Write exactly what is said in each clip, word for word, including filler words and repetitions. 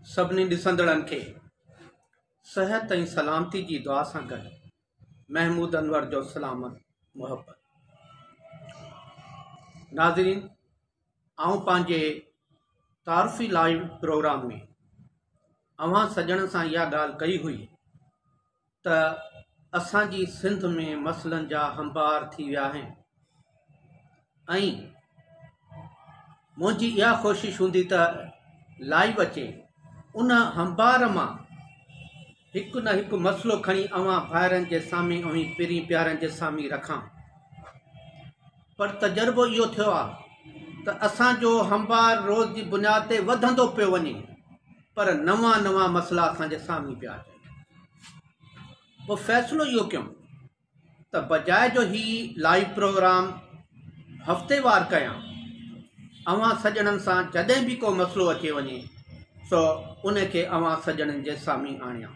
सभिनी ॾिसंदड़नि खे सेहत ऐं सलामती जी दुआ सां गॾु महमूद अनवर जो सलामत मुहब्बत। नाज़रीन, आऊं पंहिंजे तारफ़ी लाइव प्रोग्राम में अवां सजण सां इहा ॻाल्हि कई हुई त असांजी सिंध में मसइलनि जा हंबार थी विया आहिनि ऐं मुंहिंजी इहा कोशिशि हूंदी त लाइव अचे उन हंबार मां हिकु न हिकु मसइलो खणी अवां ॿाहिरनि जे साम्हूं ऐं पिरी प्यारनि जे साम्हूं रखां। पर तजुर्बो इहो थियो आहे त असांजो हंबार रोज़ जी बुनियाद ते वधंदो पियो वञे, पर नवां नवां मसइला असांजे साम्हूं पिया अचनि। पोइ फ़ैसिलो इहो कयूं त बजाए जो ही लाइव प्रोग्राम हफ़्तेवार कयां, अवां सजणनि सां जॾहिं बि को मसइलो अची वञे सो उनखे अवां सजणनि जे साम्हूं आणियां।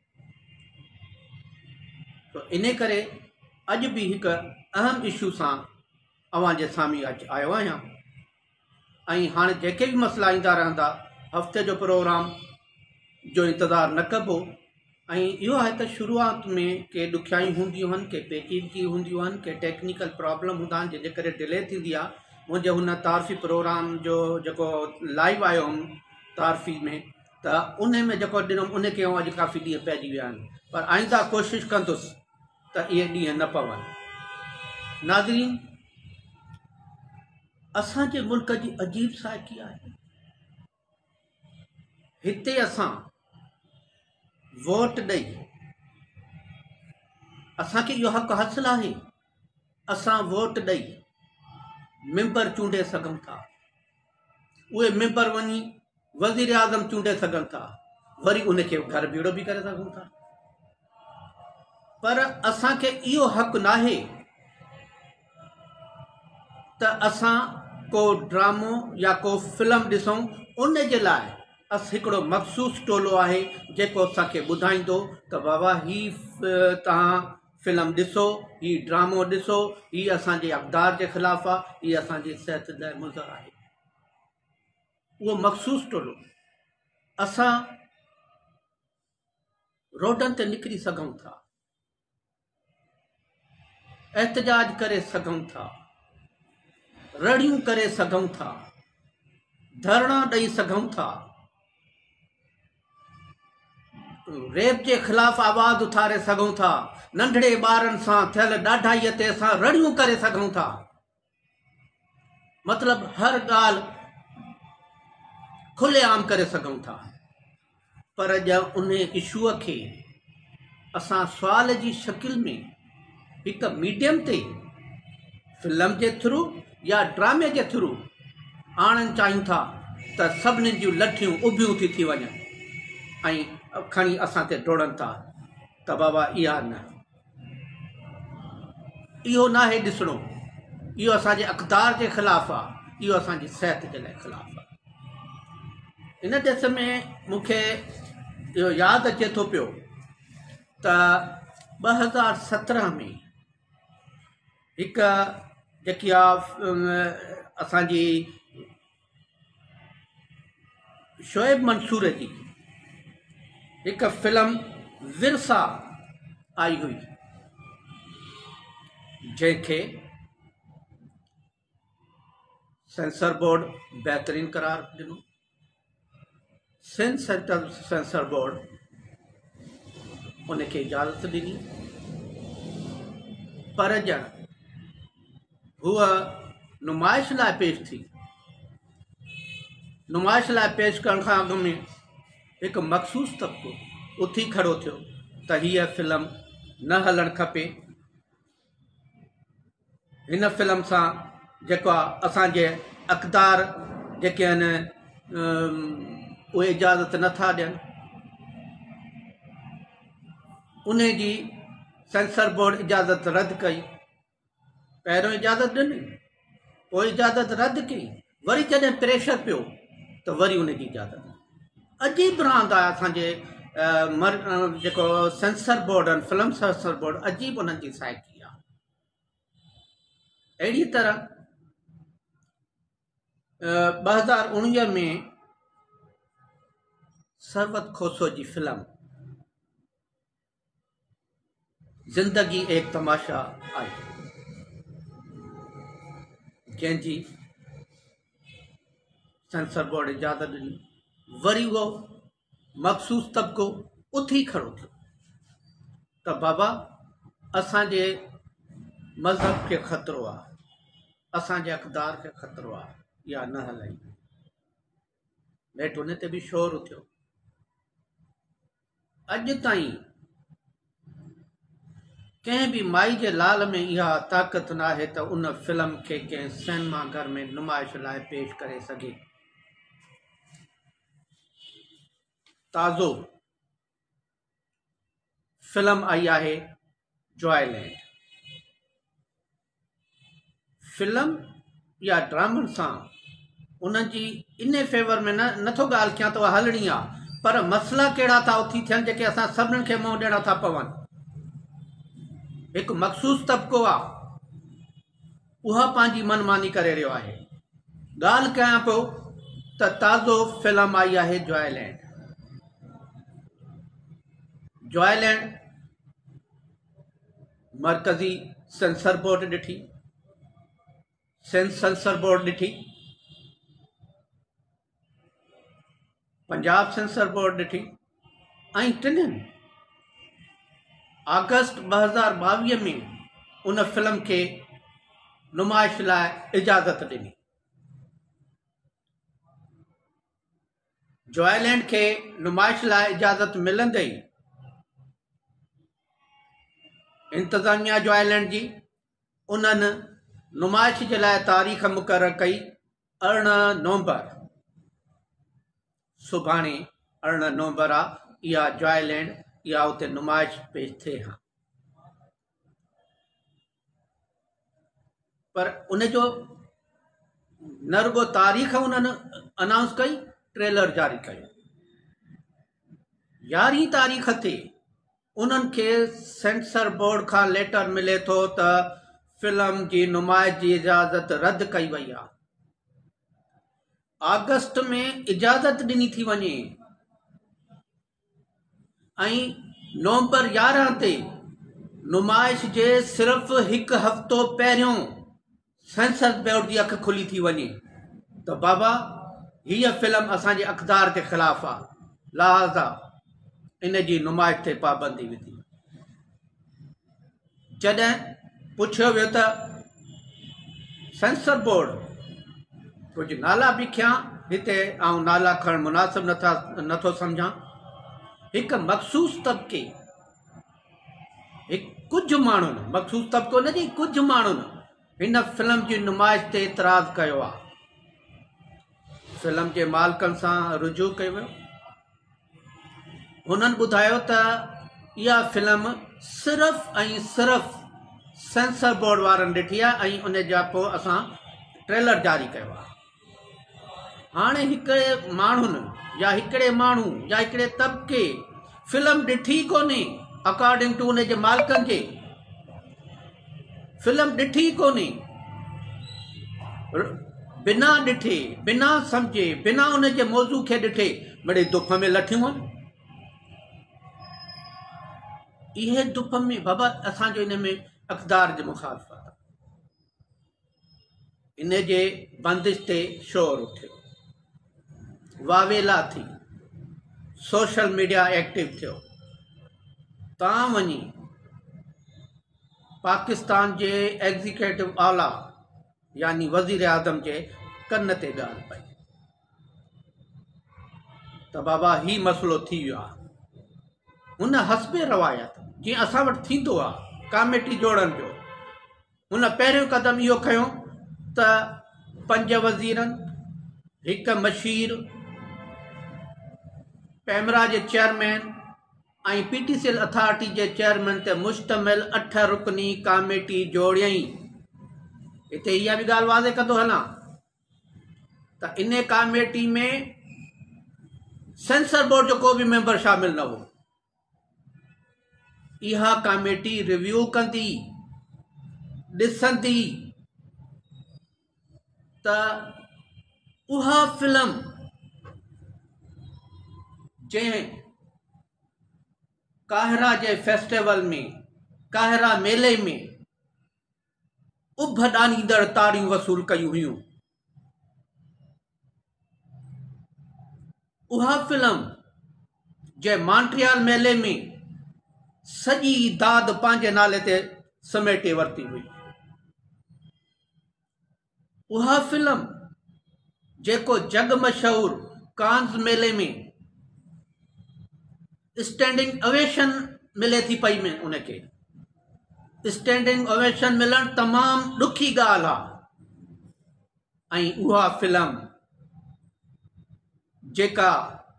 तो इन करे अॼु बि हिकु अहम इशू सां अवां जे साम्हूं अच आयो आहियां ऐं हाणे जेके बि मसइला ईंदा रहंदा, हफ़्ते जो प्रोग्राम जो इंतज़ारु न कबो। ऐं इहो आहे त शुरूआत में के ॾुखियाई हूंदियूं आहिनि, के पेचीदगी हूंदियूं आहिनि, के टेक्निकल प्रॉब्लम हूंदा आहिनि जंहिंजे करे डिले थींदी आहे। मुंहिंजे हुन तारफ़ी प्रोग्राम जो जेको लाइव आयो हुउमि तारफ़ी में, त उन में जेको ॾिनुमि उनखे अॼु काफ़ी ॾींहं पइजी विया आहिनि, पर आईंदा कोशिशि कंदुसि त इहे ॾींहं न पवनि। नाज़रीन, असांजे मुल्क जी अजीब साइकी आहे। हिते असां वोट ॾेई असांखे इहो हक़ हासिलु आहे, असां वोट ॾेई मेंबर चूंडे सघूं था। उहे मेंबर वञी वज़ीर आज़म चूंडे सघनि था, वरी उनखे घर बीड़ो बि करे सघूं था। पर असांखे इहो हक़ नाहे त असां को ड्रामो या को फिल्म ॾिसूं। उन जे लाइ अस हिकिड़ो मख़सूस टोलो आहे जेको असांखे ॿुधाईंदो त बाबा ही तव्हां फिल्म ॾिसो, ही ड्रामो ॾिसो, ही असांजे अक़दार जे ख़िलाफ़ु आहे, ही असांजी सिहत लाइ मुज़र आहे। उहो मख़सूस टोलो असां रोडनि ते निकिरी सघूं था, एहतजाज करे सघूं था, रड़ियूं करे सघूं था, धरणा ॾेई सघूं था, रेप जे ख़िलाफ़ु आवाज़ उथारे सघूं था, नंढड़े ॿारनि सां थियल ॾाढाईअ ते असां रड़ियूं करे सघूं था। मतिलबु हर ॻाल्हि खुलेआम करे सघूं था। पर ॼण उन इशूअ खे असां सुवाल जी शकिल में हिकु मीडियम ते फिल्म जे थ्रू या ड्रामे जे थ्रू आणणु चाहियूं था त सभिनी जूं लठियूं उभियूं थी थी वञनि ऐं खणी असां ते डोड़नि था त बाबा इहा न, इहो नाहे ॾिसणो, इहो असांजे अक़दार जे ख़िलाफ़ु आहे, इहो असांजी सिहत जे लाइ ख़िलाफ़ु आहे। इन देश में मूंखे इहो यादि अचे थो पियो त ॿ हज़ार सत्रहं में हिकु जेकी आहे असांजी शोएब मंसूर जी हिकु फिल्म विरसा आई हुई, जंहिंखे सेंसर बोर्ड बहितरीन करार ॾिनो। सिंध सेंट्रल सेंसर बोर्ड उनखे इजाज़त ॾिनी, पर ॼण हूअ नुमाइश लाइ पेश थी। नुमाइश लाइ पेश करण खां अॻु में हिकु मख़सूस तबिक़ो उथी खड़ो थियो त हीअ फिल्म न हलणु खपे, हिन फिल्म सां जेको आहे असांजे अक़दार जेके आहिनि उहे इजाज़त नथा ॾियनि। उन जी सेंसर बोर्ड इजाज़त रद्द कई। पहिरियों इजाज़त ॾिनी, पोइ इजाज़त रद्द कई, वरी जॾहिं प्रेशर पियो त वरी उनजी इजाज़त। अजीब रहंदा असांजे मर जेको सेंसर बोर्ड आहिनि, फिल्म सेंसर बोर्ड, अजीब उन्हनि जी साइकी आहे। अहिड़ी तरह ॿ हज़ार उणिवीह में सरवत खोसो जी फिल्म ज़िंदगी एक तमाशा आई, जंहिंजी सेंसर बोर्ड इजाज़त ॾिनी। वरी उहो मखसूस तबिको उथी खड़ो थियो त बाबा असांजे मज़हब खे ख़तरो आहे, असांजे अक़दार खे ख़तरो आहे, या न हलाई। नेठि उन ते बि शोर उथियो। अॼु ताईं कंहिं बि माई जे लाल में इहा ताक़त न आहे त उन फिल्म खे कंहिं सिनेमा घर में नुमाइश लाइ पेश करे सघे। ताज़ो फिल्म आई आहे जॉयलैंड। फिल्म या ड्रामनि सां उन्हनि जी इन फेवर में न नथो ॻाल्हि कयां त हलणी आहे, पर मसइला कहिड़ा था उथी थियनि जेके असां सभिनीनि खे मुंहुं ॾियणा था पवनि। हिकु मखसूस तबिको आहे, उहा पंहिंजी मनमानी करे रहियो आहे। ॻाल्हि कयां पियो त ताज़ो फिल्म आई आहे जॉयलैंड। जॉयलैंड मरकज़ी सेंसर बोर्ड ॾिठी, सेंसर बोर्ड ॾिठी, पंजाब सेंसर बोर्ड ॾिठी, ऐं टिन्हिनि अगस्त ॿ हज़ार ॿावीह में उन फिल्म खे नुमाइश लाइ इजाज़त ॾिनी। जॉयलैंड खे नुमाइश लाइ इजाज़त मिलंदे ई इंतज़ामिया जॉयलैंड जी उन्हनि नुमाइश जे लाइ तारीख़ मुक़ररु कई अरिड़हं नवंबर। सुभाणे अरिड़हं नवंबर आहे, इहा जॉयलैंड इहा उते नुमाइश पेश थिए हा। पर उन जो न रुगो तारीख़ उन्हनि अनाउंस कई, ट्रेलर जारी कयो। यारहीं तारीख़ ते उन्हनि खे सेंसर बोर्ड खां लेटर मिले थो त फिल्म जी नुमाइश जी इजाज़त रद्द कई वई आहे। अगस्त में इजाज़त ॾिनी थी वञे ऐं नवंबर यारहं ते नुमाइश जे सिर्फ़ हिकु हफ़्तो पहिरियों सेंसर बोर्ड जी अखि खुली थी वञे त बाबा हीअ फिल्म असांजे अक़दार जे ख़िलाफ़ आहे, लिहाज़ा इन जी नुमाइश ते पाबंदी विधी। जॾहिं पुछियो वियो त सेंसर बोर्ड कुझु नाला बि खयां हिते, ऐं नाला खणणु मुनासिब नथा नथो सम्झां। हिकु मखसूस तबिके, हिकु कुझु माण्हुनि, मखसूस तबिको न जी कुझु माण्हुनि हिन फिल्म जी नुमाइश ते इतराज़ कयो आहे। फिल्म जे मालिकनि सां रुजू कयो वियो। हुननि ॿुधायो त इहा फिल्म सिर्फ़ ऐं सिर्फ़ सेंसर बोर्ड वारनि ॾिठी आहे ऐं उन जा पोइ असां ट्रेलर जारी कयो आहे। हाणे हिकिड़े माण्हुनि या हिकिड़े माण्हू या हिकिड़े तबिके फिल्म ॾिठी कोन्हे, अकॉर्डिंग टू उन जे मालिकनि जे फिल्म ॾिठी कोन्हे, बिना ॾिठे, बिना सम्झे, बिना उन जे मौज़ू खे ॾिठे मिड़े दुख में लथियूं आहिनि। इहे दुख में बाबा असांजो इन में अक़दार जे मुखालफ़त आहे। इन जे बंदिश ते शोर उथियो, वावेला थी, सोशल मीडिया एक्टिव थियो। तव्हां वञी पाकिस्तान जे एग्ज़ीक्यूटिव आला यानी वज़ीर आज़म जे कन ते ॻाल्हि पई त बाबा ही मसइलो थी वियो आहे। हुन हस्बे रवायत जीअं असां वटि थींदो आहे कमेटी जोड़नि जो, हुन पहिरियों क़दम इहो खयो त पंज वज़ीरनि, हिकु मशीर, पैमरा जे चेयरमैन ऐं P T C L authority जे चेयरमैन ते मुश्तमिल अठ रुकनी कमेटी जोड़ियई। हिते इहा बि ॻाल्हि वाज़े कंदो हलां त इन कमेटी में सेंसर बोर्ड जो को बि मेंबर शामिल न हो। इहा कमेटी रिव्यू कंदी, ॾिसंदी त उहा फिल्म जंहिं काहिरा जे फेस्टिवल में, काहिरा मेले में उभ ॾानींदड़ ताड़ियूं वसूल कयूं हुयूं, उहा फिल्म जे मॉन्ट्रियल मेले में सॼी दाद पंहिंजे नाले ते समेटे वरिती हुई, उहा फिल्म जेको जग मशहूर कांस मेले में स्टैंडिंग ओवेशन मिले थी पई में उनखे स्टैंडिंग ओवेशन मिलण तमाम ॾुखी ॻाल्हि आहे। ऐं उहा फिल्म जेका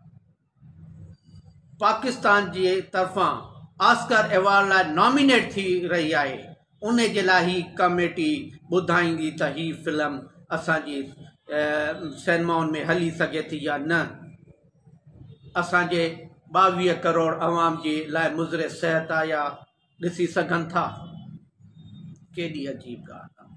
पाकिस्तान जे तरफ़ां ऑस्कर अवार्ड लाइ नॉमिनेट थी रही आहे, उन जे लाइ ही कमेटी ॿुधाईंदी त ही फिल्म असांजी सिनेमाउनि में हली सघे थी या न। असांजे ॿावीह करोड़ अवाम जे लाइ मुज़रे सिहत आहे या ॾिसी सघनि था। केॾी अजीब ॻाल्हि आहे।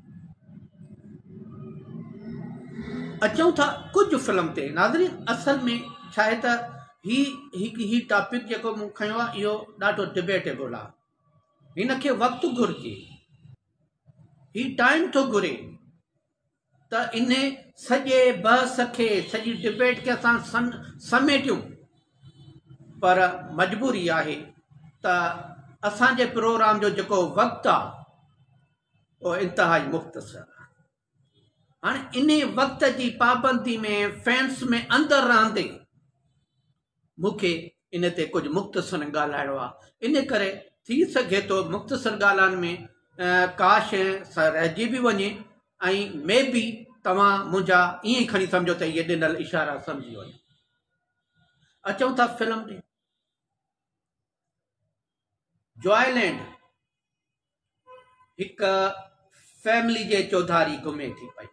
अचूं था कुझु फिल्म ते। नाज़रीन, असल में छा आहे त ही हिकु ही टॉपिक जेको मूं खयो आहे इहो ॾाढो डिबेटेबल आहे। हिन खे वक़्तु घुरिजे, ही टाइम थो घुरे त इन सॼे बहस खे, सॼी डिबेट खे असां सन समेटियूं, पर मजबूरी आहे त असांजे प्रोग्राम जो जेको वक़्तु आहे उहो इंतिहाई मुख़्तसर आहे। हाणे इन वक़्त जी पाबंदी में, फैंस में अंदरि रहंदे मूंखे इन ते कुझु मुख़्तसर ॻाल्हाइणो आहे। इन करे थी सघे थो मुख़्तसर ॻाल्हाइण में का शइ रहिजी बि वञे ऐं मे बी तव्हां मुंहिंजा ईअं ई खणी सम्झो त इहे ॾिनल इशारा सम्झी वञो। अचूं था फिल्म ते। जॉयलैंड हिकु फैमिली जे चौधारी घुमे थी पई।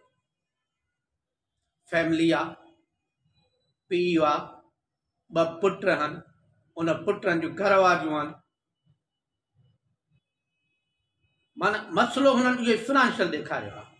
फैमिली आहे, पीउ आहे, ॿ पुट आहिनि, उन पुटनि जूं घर वारियूं आहिनि। माना मसइलो हुननि इहो फिनांशियल ॾेखारियो आहे।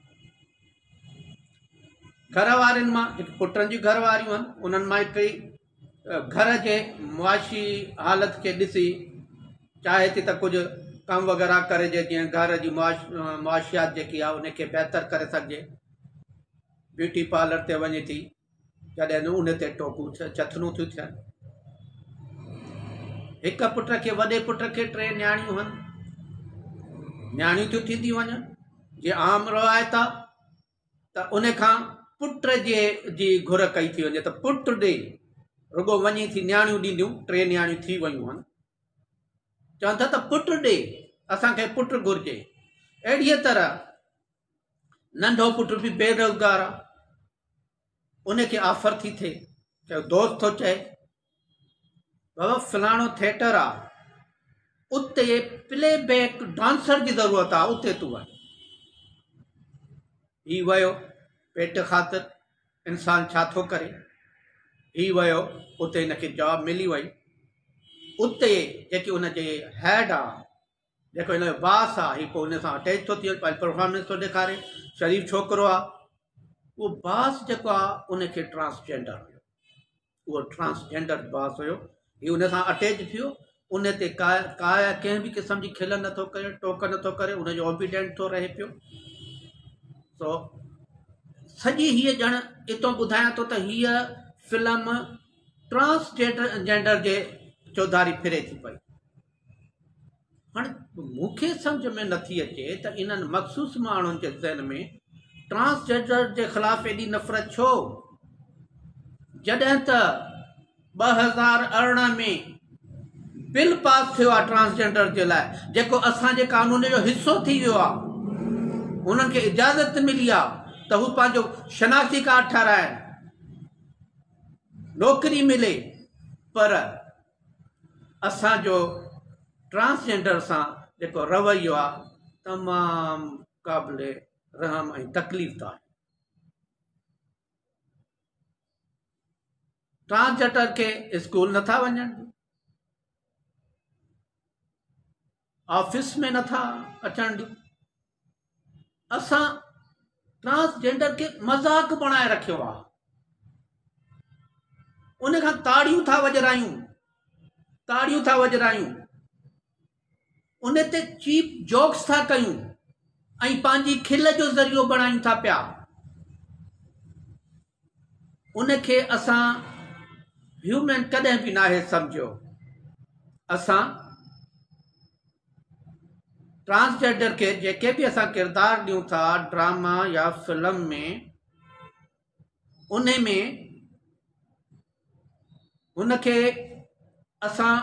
घर वारनि मां हिकु पुटनि जूं घर वारियूं आहिनि, उन्हनि मां हिकिड़ी घर जे मुआशी हालत खे ॾिसी चाहे थी त कुझु कमु वग़ैरह करे जे जीअं घर जी मुआश मुआशियात जेकी आहे उनखे बहितर करे सघिजे। ब्यूटी पार्लर ते वञे थी, जॾहिं उन ते टोकूं चथनूं थियूं थियनि। हिकु पुट खे, वॾे पुट खे टे न्याणियूं आहिनि, न्याणियूं थियूं थींदी वञनि। जीअं आम रवायत आहे त उन खां पुट जे जी घुर कई थी वञे त पुट ॾे, रुगो वञी थी न्याणियूं ॾींदियूं। टे न्याणियूं थी वियूं आहिनि, चवनि था त पुट ॾे, असांखे पुट घुरिजे। अहिड़ीअ तरह नंढो पुट बि बेरोज़गार आहे, उनखे ऑफर थी थिए, चयो दोस्त थो चए बाबा फलाणो थिएटर आहे, उते प्लेबैक डांसर जी ज़रूरत आहे, उते तूं वञ। ही वियो पेट ख़ातिर, इंसान छा थो करे। ही वियो, उते हिनखे जॉब मिली वई। उते जेकी उनजे हेड आहे, जेको हिन जो बास आहे, ही पोइ हुन सां अटैच थो थिए, पंहिंजी परफॉर्मेंस थो ॾेखारे। शरीफ़ छोकिरो आहे। उहो बास जेको आहे उनखे ट्रांसजेंडर हुयो, उहो ट्रांसजेंडर बास हुयो। ही उन सां अटैच थियो, उन ते का का कंहिं बि क़िस्म जी खिल नथो करे, टोक नथो करे, उनजो ओबीडेंट थो रहे पियो। सो सॼी हीअ ॼण हितां ॿुधायां थो त हीअ फिल्म ट्रांसजेंडर जेंडर जे चौधारी फिरे थी पई। हाणे मूंखे सम्झ में नथी अचे त इन्हनि मख़सूस माण्हुनि जे ज़हन में ट्रांसजेंडर जे ख़िलाफ़ एॾी नफ़रत छो, जॾहिं त ॿ हज़ार अरिड़हं में बिल पास थियो आहे ट्रांसजेंडर जे लाइ, जेको असांजे कानून जो हिसो थी वियो आहे। उन्हनि खे इजाज़त मिली आहे त हू पंहिंजो शनाख़्ती कार्ड ठाराइनि, नौकरी मिले। पर असांजो ट्रांसजेंडर सां जेको रवैयो आहे तमामु क़ाबिले रहम ऐं तकलीफ़ आहे। ट्रांसजेंडर खे स्कूल नथा वञनि, ऑफिस में नथा अचण ॾियूं। असां ट्रांसजेंडर खे मज़ाक बणाए रखियो आहे। उन खां ताड़ियूं था वॼरायूं ताड़ियूं था वॼरायूं उन ते चीप जोक्स था कयूं ऐं पंहिंजी खिल जो ज़रियो बणायूं था पिया। उनखे असां ह्यूमन कॾहिं बि नाहे सम्झियो। असां ट्रांसजेंडर के जेके भी असां किरदार ॾियूं था ड्रामा या फिल्म में, उन में उनखे असां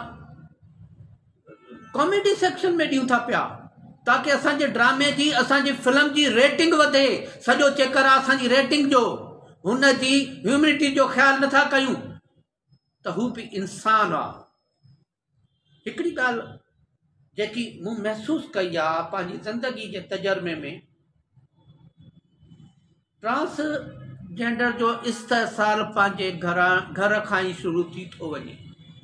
कॉमेडी सेक्शन में ॾियूं था पिया ताकि असांजे ड्रामे जी असांजी फिल्म जी रेटिंग वधे। सॼो चक्कर आहे असांजी रेटिंग जो, हुन जी ह्यूमिनिटी जो ख़्यालु नथा कयूं त हू बि इंसान आहे। हिकिड़ी ॻाल्हि जेकी मूं महसूस कई आहे पंहिंजी ज़िंदगी जे तजुर्बे में, ट्रांसजेंडर जो इस्तेसाल पंहिंजे घर घर खां ई शुरू थी थो वञे।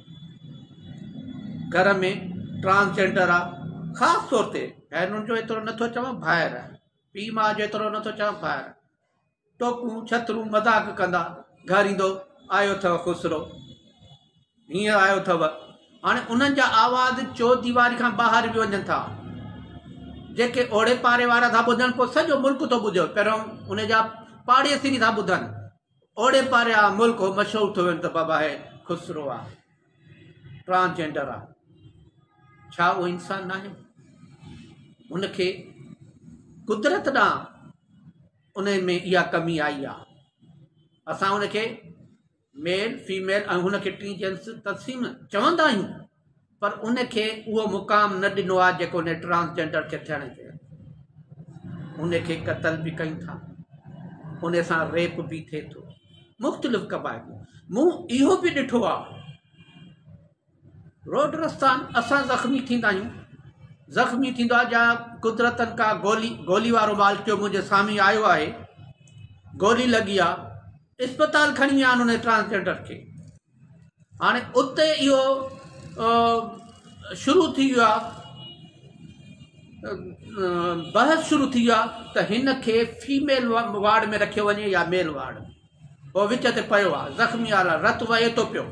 घर में ट्रांसजेंडर आहे, ख़ासि तौर ते हिननि जो एतिरो नथो चवां ॿाहिरि, पीउ माउ जो एतिरो नथो चवां ॿाहिरि, टोकूं छतरूं मज़ाक कंदा, घर ईंदो आयो अथव खुसरो, हीअं आयो अथव। हाणे उन्हनि जा आवाज़ चो दीवारी खां ॿाहिरि बि वञनि था। जेके ओड़े पारे वारा था ॿुधनि, पोइ सॼो मुल्क थो ॿुधो, पहिरियों उन जा पाड़ेसी बि था ॿुधनि। ओड़े पारे आहे मुल्क मशहूरु थो वञे त बाबा हे खुसरो आहे, ट्रांसजेंडर आहे। छा उहो इंसान न आहे? उनखे कुदरत ॾांहुं उन में इहा कमी आई आहे। असां उनखे मेल फीमेल ऐं हुनखे टी जेंस तक़सीम चवंदा आहियूं, पर उनखे उहो मुक़ाम न ॾिनो आहे जेको उन ट्रांसजेंडर खे थियण ते। उनखे क़तल बि कयूं था, उन सां रेप बि थिए थो, मुख़्तलिफ़ क़बाइलूं। मूं इहो बि ॾिठो आहे, रोड रस्ता असां ज़ख़्मी थींदा आहियूं, ज़ख़्मी थींदो आहे या कुदरतनि का गोली गोली वारो मालकियो मुंहिंजे साम्हूं आयो आहे, गोली लॻी आहे, अस्पताल खणी विया आहिनि उन ट्रांसजेंडर खे। हाणे उते इहो शुरू थी वियो आहे, बहस शुरू थी वियो आहे त हिन खे फीमेल वार्ड में रखियो वञे या मेल वार्ड। पोइ विच ते पियो आहे, ज़ख़्मी वारा, रतु वहे थो पियो,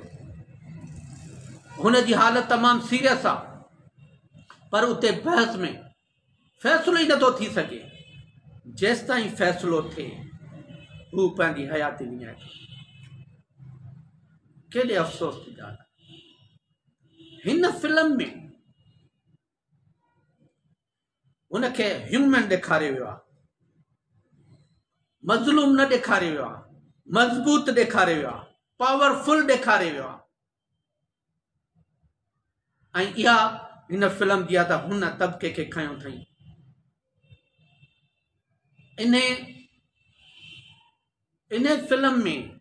हुनजी हालत तमामु सीरियस आहे, पर उते बहस में फ़ैसिलो ई नथो थी सघे। जेसि ताईं फ़ैसिलो थिए हू पंहिंजी हयाती विञाए थो। केॾे अफ़सोस जी ॻाल्हि आहे। हिन फिल्म में उनखे ह्यूमन ॾेखारियो वियो आहे, मज़लूम न ॾेखारियो वियो आहे, मज़बूत ॾेखारियो वियो आहे, पावरफुल ॾेखारियो वियो आहे। ऐं इहा हिन फिल्म जी आहे त हुन तबिके खे खयो अथई। इन इन फिल्म में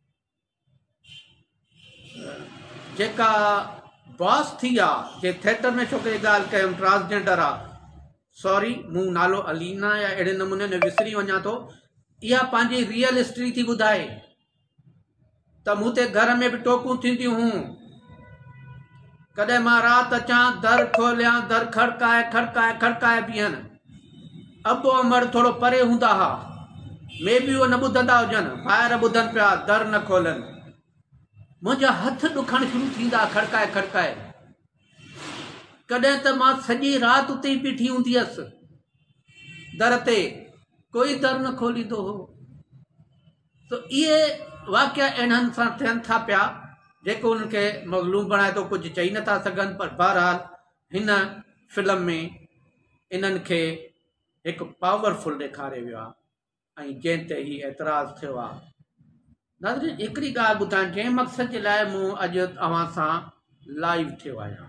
जेका बॉस थी आहे, जे थिएटर में छोकिरे ॻाल्हि कयमि ट्रांसजेंडर आहे, सॉरी मूं नालो अलीना या अहिड़े नमूने ने विसरी वञा थो, इहा पंहिंजी रियल हिस्ट्री थी ॿुधाए त मूं ते घर में बि टोकूं थींदियूं हुयूं। कॾहिं मां राति अचां, दर खोलियां, दर खड़काए खड़काए खड़काए बीहनि। अबो अमर थोरो परे हूंदा हुआ, मे बि उहो न ॿुधंदा हुजनि, ॿाहिरि ॿुधनि पिया, दर न खोलनि। मुंहिंजा हथ ॾुखणु शुरू थींदा खड़काए खड़काए। कॾहिं त मां सॼी राति उते ई बीठी हूंदी हुअसि दर ते, कोई दर न खोलींदो हो। त इहे वाक़िया इन्हनि सां थियनि था पिया जेको उनखे मज़लूम बणाए थो, कुझु चई नथा सघनि। पर बहरहाल हिन फिल्म में इन्हनि खे हिकु पावरफुल ॾेखारियो वियो आहे ऐं जंहिं ते ही एतिराज़ थियो आहे। नाज़रीन, हिकिड़ी ॻाल्हि ॿुधायां, जंहिं मक़सद जे लाइ मूं अॼु तव्हां सां लाइव थियो आहियां।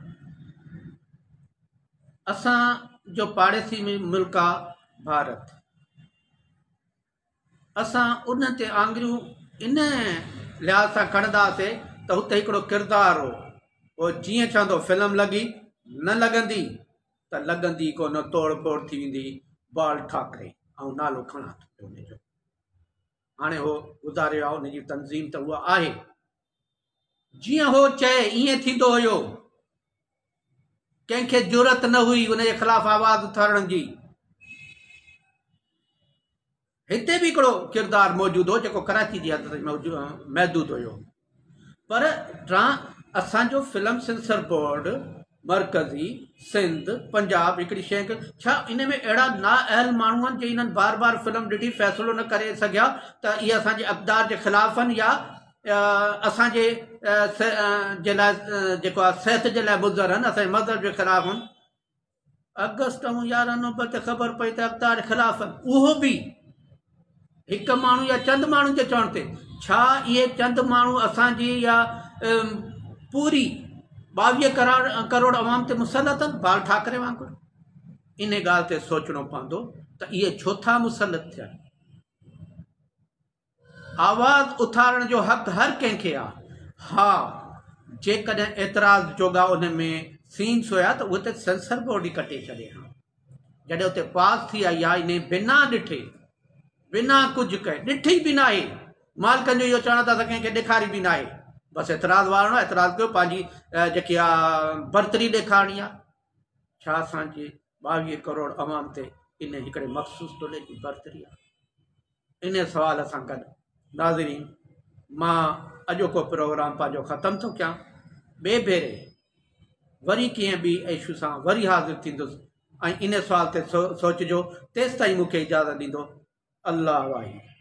असांजो पाड़ेसी में मुल्क आहे भारत। असां उन ते आङुरियूं इन लिहाज़ सां खणंदासीं त हुते हिकिड़ो किरदारु हो, उहो जीअं चवंदो फिल्म लॻी, न लॻंदी त लॻंदी कोन, तोड़ फोड़ थी वेंदी, बाल ठाकरे ऐं नालो खणा थो हुनजो। हाणे हो गुज़ारियो आहे, हुनजी तंज़ीम त उहा आहे, जीअं हो चए ईअं थींदो हुयो। कंहिंखे ज़रूरत न हुई उनजे ख़िलाफ़ आवाज़ उथारण जी। हिते बि हिकिड़ो किरदारु मौजूदु हो जेको कराची जी हद महदूद हुयो। पर ट्रां असांजो फिल्म सेंसर बोर्ड मरकज़ी सिंध पंजाब हिकिड़ी शइ छा इन में अहिड़ा नाअहल माण्हू आहिनि जे इन्हनि बार बार फिल्म ॾिठी फ़ैसिलो न करे सघिया त इहे असांजे अक़दार जे ख़िलाफ़ आहिनि या असांजे जे लाइ जेको आहे सिहत जे लाइ मुज़र आहिनि असांजे मज़हब जे ख़िलाफ़ आहिनि। अगस्त ऐं यारहं नवंबर ते ख़बर पई त अक़दार जे ख़िलाफ़ आहिनि, उहो बि हिकु माण्हू या चंद माण्हुनि जे चवण ते। छा इहे चंद माण्हू असांजी या पूरी ॿावीह करोड़ करोड़ अवाम ते मुसलत आहिनि बाल ठाकरे वांगुरु? इन ॻाल्हि ते सोचणो पवंदो त इहे छो था मुसलत थियनि। आवाज़ उथारण जो हक़ हर कंहिंखे आहे। हा, जेकॾहिं एतिराज़ जोगा उन में सीन्स हुया त उहे त सेंसर बोर्ड ई कटे छॾे हा। जॾहिं उते पास थी आई आहे इन बिना ॾिठे बिना कुझु कए, ॾिठी बि न आहे, मालिकनि जो इहो चवण था त कंहिंखे ॾेखारी बि न आहे, बसि एतिराज़ वारणो आहे, एतिराज़ कयो, पंहिंजी जेकी आहे बर्तरी ॾेखारणी आहे। छा असांजे ॿावीह करोड़ अवाम ते इन हिकिड़े मख़सूस टोले जी बर्तरी आहे? इन सवाल सां गॾु नाज़रीन, मां अॼोको प्रोग्राम पंहिंजो ख़तमु थो कयां। ॿिए भेरे वरी कंहिं ॿी इशू सां वरी हाज़िर थींदुसि ऐं इन सवाल ते सो सोचिजो। तेसि ताईं मूंखे इजाज़त ॾींदो। अल्लाह वाहिद।